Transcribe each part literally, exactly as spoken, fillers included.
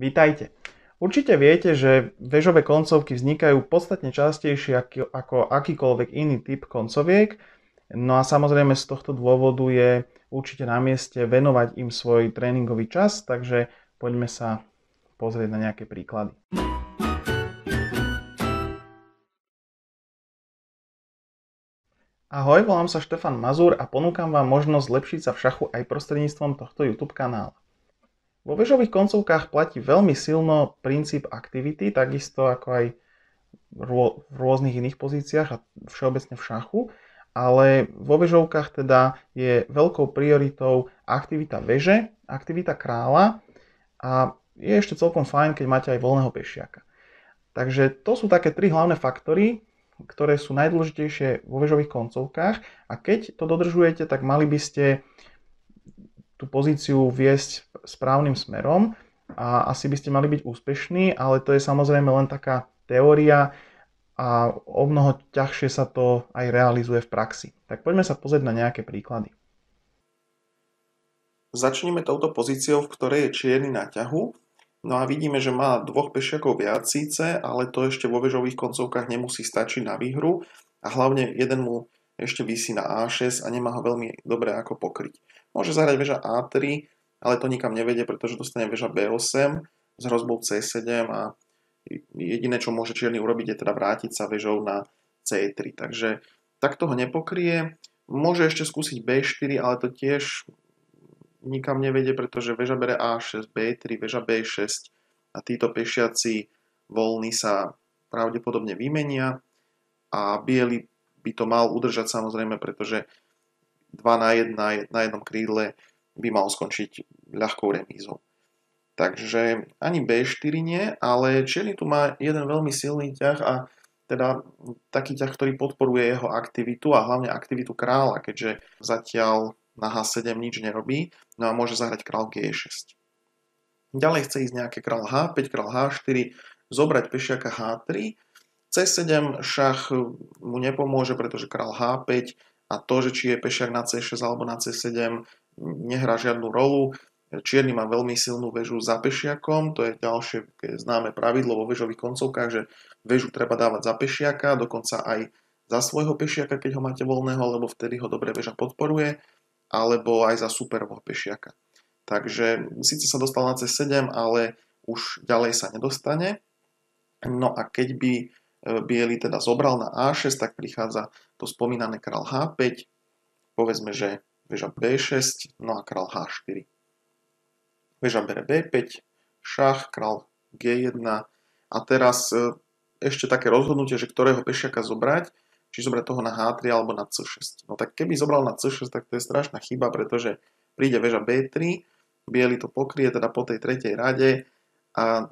Vítajte. Určite viete, že väžové koncovky vznikajú podstatne častejšie ako, ako akýkoľvek iný typ koncoviek. No a samozrejme z tohto dôvodu je určite na mieste venovať im svoj tréningový čas, takže poďme sa pozrieť na nejaké príklady. Ahoj, volám sa Štefan Mazur a ponúkam vám možnosť zlepšiť sa v šachu aj prostredníctvom tohto YouTube kanála. Vo väžových koncovkách platí veľmi silno princíp aktivity, takisto ako aj v rôznych iných pozíciách a všeobecne v šachu, ale vo väžovkách teda je veľkou prioritou aktivita väže, aktivita kráľa a je ešte celkom fajn, keď máte aj voľného pešiaka. Takže to sú také tri hlavné faktory, ktoré sú najdôležitejšie vo väžových koncovkách a keď to dodržujete, tak mali by ste tú pozíciu viesť správnym smerom a asi by ste mali byť úspešní, ale to je samozrejme len taká teória a o mnoho ťažšie sa to aj realizuje v praxi. Tak poďme sa pozrieť na nejaké príklady. Začneme touto pozíciou, v ktorej je čierny na ťahu. No a vidíme, že má dvoch pešiakov viac síce, ale to ešte vo väžových koncovkách nemusí stačiť na výhru a hlavne jeden mu ešte visí na á šesť a nemá ho veľmi dobre ako pokryť. Môže zahrať väža á tri, ale to nikam nevedie, pretože dostane väža bé osem s hrozbou cé sedem a jediné, čo môže čierny urobiť, je teda vrátiť sa väžou na cé tri. Takže takto ho nepokrie. Môže ešte skúsiť bé štyri, ale to tiež nikam nevedie, pretože väža bere á šesť, bé tri, väža bé šesť a títo pešiaci voľní sa pravdepodobne vymenia a biely by to mal udržať samozrejme, pretože dva na jedna na jednom krídle by mal skončiť ľahkou remízou. Takže ani bé štyri nie, ale čierny tu má jeden veľmi silný ťah a teda taký ťah, ktorý podporuje jeho aktivitu a hlavne aktivitu kráľa, keďže zatiaľ na há sedem nič nerobí, no a môže zahrať král gé šesť. Ďalej chce ísť nejaké král há päť, král há štyri, zobrať pešiaka há tri, cé sedem šach mu nepomôže, pretože král há päť a to, že či je pešiak na cé šesť alebo na cé sedem nehrá žiadnu rolu. Čierny má veľmi silnú väžu za pešiakom, to je ďalšie známe pravidlo vo väžových koncovkách, že väžu treba dávať za pešiaka, dokonca aj za svojho pešiaka, keď ho máte voľného, lebo vtedy ho dobre väža podporuje, alebo aj za superovho pešiaka. Takže síce sa dostal na cé sedem, ale už ďalej sa nedostane. No a keď by biely teda zobral na á šesť, tak prichádza to spomínané král há päť, povedzme, že väža bé šesť, no a král há štyri. Väža bere bé päť, šach, král gé jeden a teraz ešte také rozhodnutie, že ktorého pešiaka zobrať, či zobrať toho na há tri alebo na cé šesť. No tak keby zobral na cé šesť, tak to je strašná chyba, pretože príde väža bé tri, biely to pokrie teda po tej tretej rade a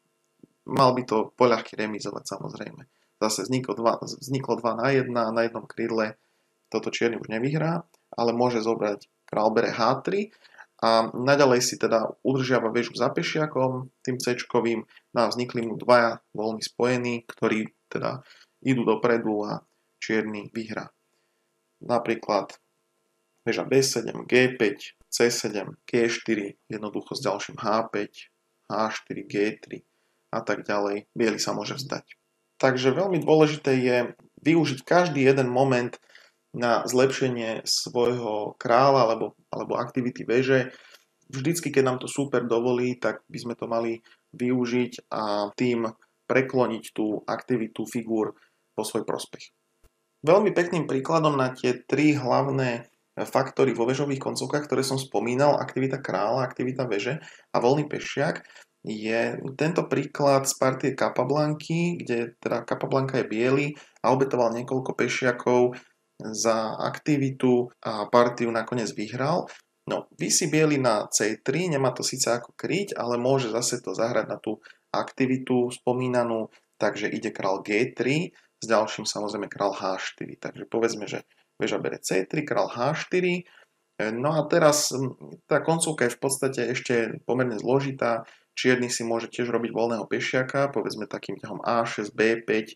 mal by to poľahky remizovať samozrejme. Zase vzniklo dva, vzniklo dva na jeden a na jednom krídle toto čierny už nevyhrá, ale môže zobrať král bere há tri a naďalej si teda udržiava väžu za pešiakom, tým céčkovým, no a vznikli mu dvaja voľní spojení, ktorí teda idú dopredu a čierny vyhrá. Napríklad väža bé sedem, gé päť, cé sedem, gé štyri, jednoducho s ďalším há päť, há štyri, gé tri a tak ďalej. Biely sa môže vzdať. Takže veľmi dôležité je využiť každý jeden moment na zlepšenie svojho kráľa alebo, alebo aktivity väže. Vždycky, keď nám to súper dovolí, tak by sme to mali využiť a tým prekloniť tú aktivitu figúr po svoj prospech. Veľmi pekným príkladom na tie tri hlavné faktory vo väžových koncovkách, ktoré som spomínal, aktivita kráľa, aktivita väže a voľný pešiak, je tento príklad z partie Capablanky, kde teda Capablanca je biely a obetoval niekoľko pešiakov za aktivitu a partiu nakoniec vyhral. No, visí biely na cé tri, nemá to síce ako kryť, ale môže zase to zahrať na tú aktivitu spomínanú, takže ide král gé tri, s ďalším samozrejme král há štyri. Takže povedzme, že väža bere cé tri, král há štyri. No a teraz tá koncovka je v podstate ešte pomerne zložitá. Čierny si môže tiež robiť voľného pešiaka, povedzme takým ťahom á šesť, bé päť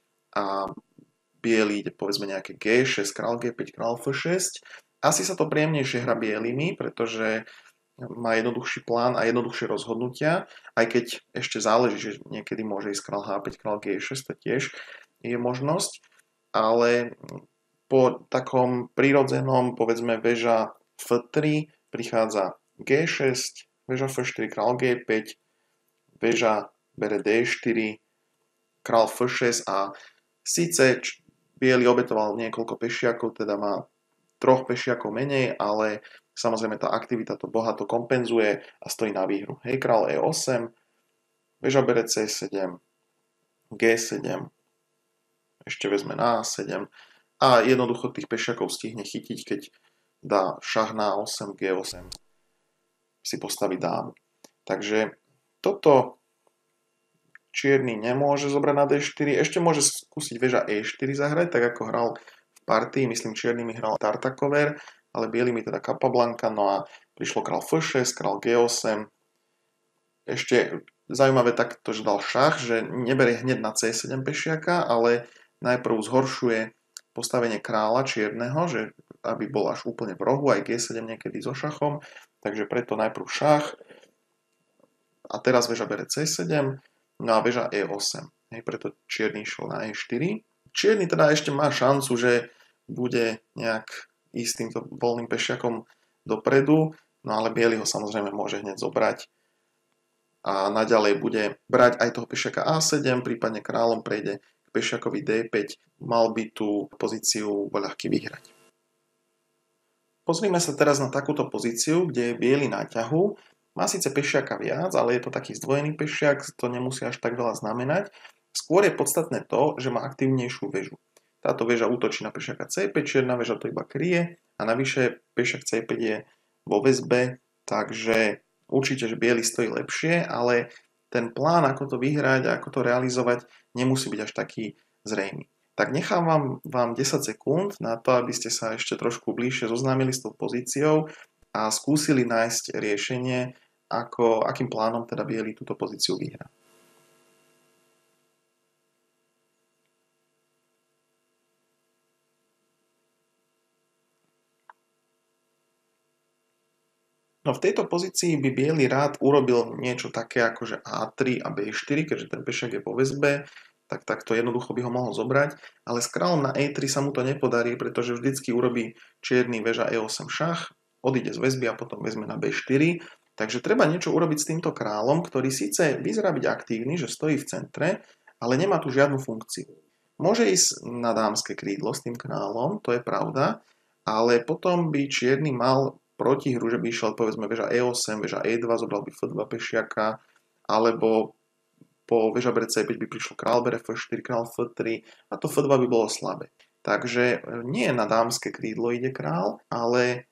a biely ide povedzme nejaké gé šesť, král gé päť, král ef šesť. Asi sa to príjemnejšie hra bielými, pretože má jednoduchší plán a jednoduchšie rozhodnutia, aj keď ešte záleží, že niekedy môže ísť král há päť, král gé šesť, to tiež je možnosť, ale po takom prirodzenom, povedzme, väža ef tri prichádza gé šesť, väža ef štyri, král gé päť, väža bere dé štyri, král ef šesť a síce biely obetoval niekoľko pešiakov, teda má troch pešiakov menej, ale samozrejme tá aktivita to bohato kompenzuje a stojí na výhru. Hej, král é osem, väža bere cé sedem, gé sedem, ešte vezme na á sedem a jednoducho tých pešiakov stihne chytiť, keď dá šach na osem, gé osem, si postaví dámu. Takže toto čierny nemôže zobrať na dé štyri, ešte môže skúsiť väža é štyri zahrať, tak ako hral v partii, myslím čiernymi hral Tartakover, ale bielými teda Capablanca, no a prišlo král ef šesť, král gé osem. Ešte zaujímavé takto, že dal šach, že neberie hneď na cé sedem pešiaka, ale najprv zhoršuje postavenie kráľa čierneho, že aby bol až úplne v rohu, aj gé sedem niekedy so šachom, takže preto najprv šach a teraz väža bere cé sedem, no a väža é osem. Hej, preto čierny išiel na é štyri. Čierny teda ešte má šancu, že bude nejak ísť týmto voľným pešiakom dopredu, no ale biely ho samozrejme môže hneď zobrať a naďalej bude brať aj toho pešiaka á sedem, prípadne kráľom prejde k pešiakovi dé päť, mal by tú pozíciu voľahky vyhrať. Pozrime sa teraz na takúto pozíciu, kde je biely na ťahu. Má síce pešiaka viac, ale je to taký zdvojený pešiak, to nemusí až tak veľa znamenať. Skôr je podstatné to, že má aktívnejšiu väžu. Táto väža útočí na pešiaka cé päť, čierna väža to iba kryje a navyše pešiak cé päť je vo väzbe, takže určite, že biely stojí lepšie, ale ten plán, ako to vyhrať a ako to realizovať, nemusí byť až taký zrejmý. Tak nechávam vám desať sekúnd na to, aby ste sa ešte trošku bližšie zoznámili s tou pozíciou a skúsili nájsť riešenie, ako, akým plánom teda biely túto pozíciu vyhrá. No v tejto pozícii by biely rád urobil niečo také ako že á tri a bé štyri, keďže ten pešiak je po väzbe, tak takto jednoducho by ho mohol zobrať, ale s kráľom na é tri sa mu to nepodarí, pretože vždycky urobí čierny väža é osem šach, odíde z väzby a potom vezme na bé štyri, takže treba niečo urobiť s týmto kráľom, ktorý síce vyzerá byť aktívny, že stojí v centre, ale nemá tu žiadnu funkciu. Môže ísť na dámske krídlo s tým kráľom, to je pravda, ale potom by čierny mal protihru, že by išiel povedzme väža é osem, väža é dva, zobral by ef dva pešiaka, alebo po väža bere cé päť by prišlo král bere ef štyri, král ef tri a to ef dva by bolo slabé. Takže nie na dámske krídlo ide král, ale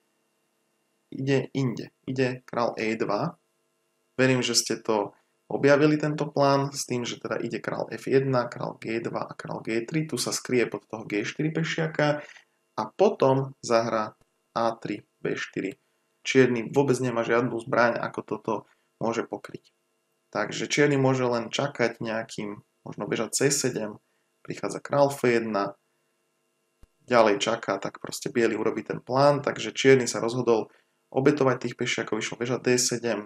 ide inde. Ide král é dva. Verím, že ste to objavili tento plán s tým, že teda ide král ef jeden, král gé dva a král gé tri. Tu sa skrie pod toho gé štyri pešiaka a potom zahrá á tri, bé štyri. Čierny vôbec nemá žiadnu zbraň, ako toto môže pokryť. Takže čierny môže len čakať nejakým, možno väža cé sedem, prichádza král ef jeden, ďalej čaká, tak proste biely urobí ten plán, takže čierny sa rozhodol obetovať tých pešiakov, išlo väža dé sedem,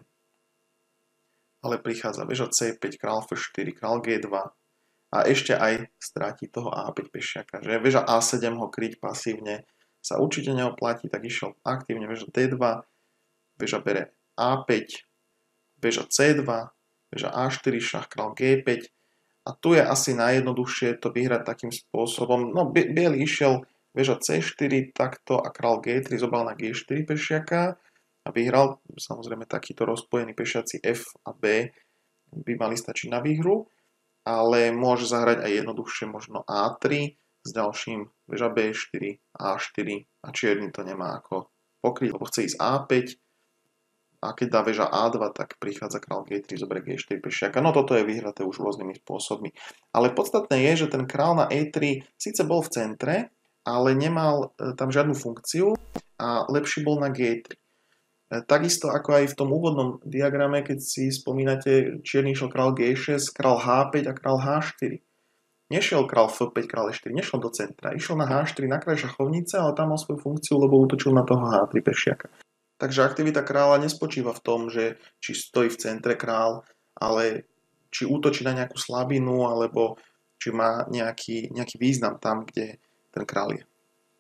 ale prichádza väža cé päť, král ef štyri, král gé dva a ešte aj stráti toho á päť pešiaka, že väža á sedem ho kryť pasívne sa určite neoplatí, tak išiel aktívne väža dé dva, väža bere á päť, väža cé dva, väža á štyri, šach, král gé päť a tu je asi najjednoduchšie to vyhrať takým spôsobom. No biely išiel väža cé štyri takto a král gé tri zobral na gé štyri pešiaka a vyhral. Samozrejme takýto rozpojený pešiaci F a B by mali stačiť na výhru, ale môže zahrať aj jednoduchšie možno á tri s ďalším väža bé štyri, á štyri a čierny to nemá ako pokryť, lebo chce ísť á päť a keď dá väža á dva, tak prichádza král gé tri, zoberie gé štyri pešiaka. No toto je vyhraté už rôznymi spôsobmi. Ale podstatné je, že ten král na é tri síce bol v centre, ale nemal tam žiadnu funkciu a lepší bol na gé tri. Takisto ako aj v tom úvodnom diagrame, keď si spomínate, čierny išiel král gé šesť, král há päť a král há štyri. Nešiel král ef päť, král é štyri, nešiel do centra. Išiel na há štyri na kraj šachovnice, ale tam mal svoju funkciu, lebo útočil na toho há tri pešiaka. Takže aktivita kráľa nespočíva v tom, že či stojí v centre kráľ, ale či útočí na nejakú slabinu, alebo či má nejaký, nejaký význam tam, kde ten kráľ je.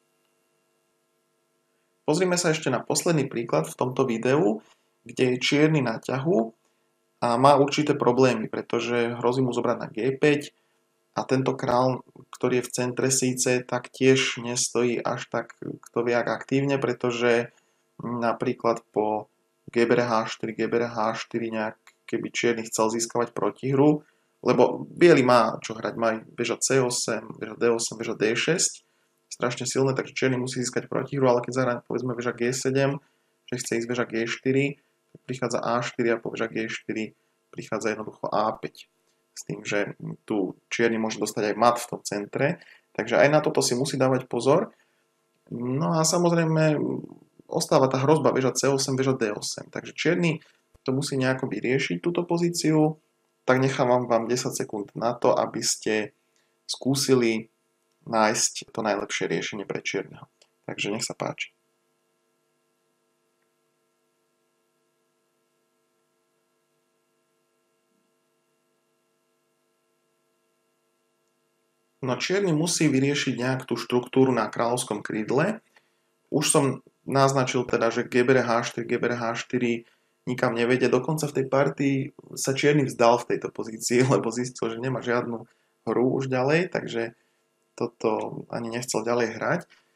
Pozrime sa ešte na posledný príklad v tomto videu, kde je čierny na ťahu a má určité problémy, pretože hrozí mu zobrať na gé päť a tento kráľ, ktorý je v centre síce, tak tiež nestojí až tak kto vie ak aktívne, pretože napríklad po gé bé er há štyri, gé bé er há štyri nejak keby čierny chcel získavať protihru, lebo biely má čo hrať, má beža cé osem, beža dé osem, beža dé šesť, strašne silné, takže čierny musí získať protihru, ale keď zahrá povedzme beža gé sedem, že chce ísť beža gé štyri, tak prichádza á štyri a po beža gé štyri prichádza jednoducho á päť. S tým, že tu čierny môže dostať aj mat v tom centre, takže aj na toto si musí dávať pozor. No a samozrejme ostáva tá hrozba beža cé osem, beža dé osem, takže čierny to musí nejako vyriešiť túto pozíciu, tak nechávam vám desať sekúnd na to, aby ste skúsili nájsť to najlepšie riešenie pre čierneho. Takže nech sa páči. No čierny musí vyriešiť nejak tú štruktúru na kráľovskom krídle. Už som naznačil teda, že gé bé er há štyri, gé bé er há štyri nikam nevedie. Dokonca v tej partii sa čierny vzdal v tejto pozícii, lebo zistil, že nemá žiadnu hru už ďalej, takže toto ani nechcel ďalej hrať.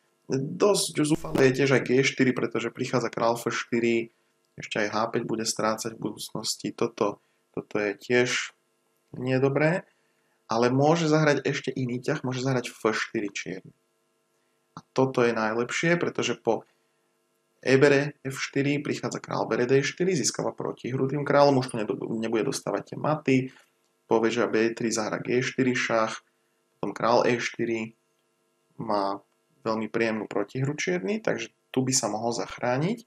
Dosť zúfalé je tiež aj gé štyri, pretože prichádza kráľ ef štyri, ešte aj há päť bude strácať v budúcnosti. Toto, toto je tiež nie dobré, ale môže zahrať ešte iný ťah, môže zahrať ef štyri čierny. A toto je najlepšie, pretože po é bere ef štyri, prichádza kráľ bere dé štyri, získava protihru tým kráľom, už to nebude dostávať tie maty, po veža bé tri zahra gé štyri šach, potom kráľ é štyri má veľmi príjemnú protihru čierny, takže tu by sa mohol zachrániť.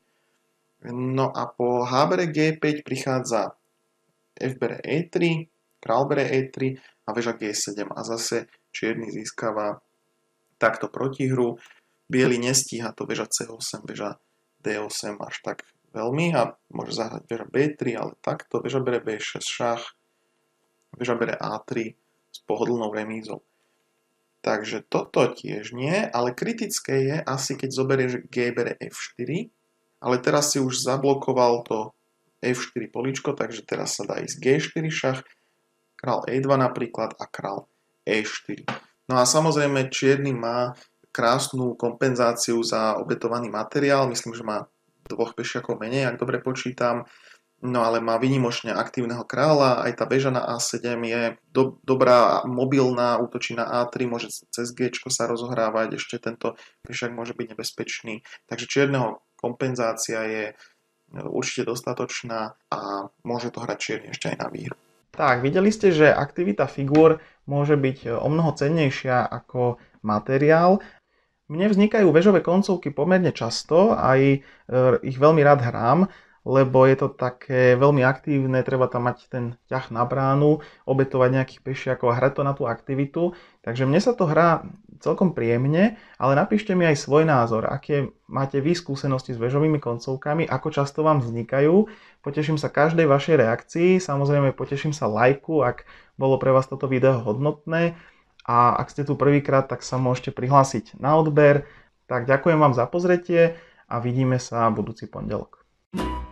No a po há bere gé päť prichádza ef bere é tri, kráľ bere é tri a veža gé sedem a zase čierny získava takto protihru. Biely nestíha to veža cé osem, veža dé osem až tak veľmi a môže zahrať veža bé tri, ale takto, veža bere bé šesť šach, veža bere á tri s pohodlnou remízou. Takže toto tiež nie, ale kritické je asi keď zoberieš gé bere ef štyri, ale teraz si už zablokoval to ef štyri políčko, takže teraz sa dá ísť gé štyri šach, král é dva napríklad a král é štyri. No a samozrejme čierny má krásnu kompenzáciu za obetovaný materiál, myslím, že má dvoch pešiakov menej, ak dobre počítam, no ale má výnimočne aktívneho kráľa, aj tá beža na á sedem je do, dobrá, mobilná, útočí na á tri, môže cez géčko sa rozohrávať, ešte tento pešiak môže byť nebezpečný, takže čierneho kompenzácia je určite dostatočná a môže to hrať čierny ešte aj na výhru. Tak, videli ste, že aktivita figúr môže byť o mnoho cennejšia ako materiál. Mne vznikajú väžové koncovky pomerne často, aj ich veľmi rád hrám, lebo je to také veľmi aktívne, treba tam mať ten ťah na bránu, obetovať nejakých pešiakov a hrať to na tú aktivitu. Takže mne sa to hrá celkom príjemne, ale napíšte mi aj svoj názor, aké máte vy skúsenosti s väžovými koncovkami, ako často vám vznikajú. Poteším sa každej vašej reakcii, samozrejme poteším sa lajku, ak bolo pre vás toto video hodnotné. A ak ste tu prvýkrát, tak sa môžete prihlásiť na odber. Tak ďakujem vám za pozretie a vidíme sa budúci pondelok.